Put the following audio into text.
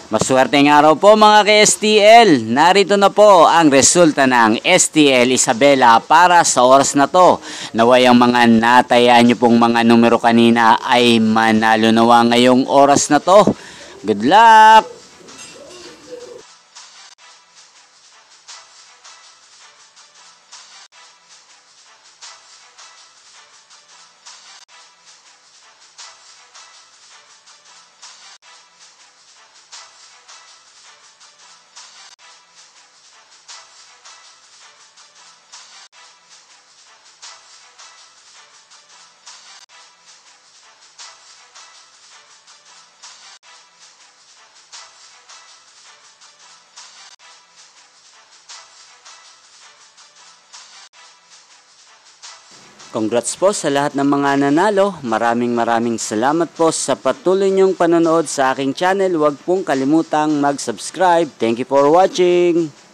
Maswerteng araw po mga ka-STL. Narito na po ang resulta ng STL Isabela para sa oras na to. Naway ang mga natayaan nyo pong mga numero kanina ay manalo nawa ngayong oras na to. Good luck! Congrats po sa lahat ng mga nanalo. Maraming salamat po sa patuloy niyong panonood sa aking channel. Huwag pong kalimutang mag-subscribe. Thank you for watching.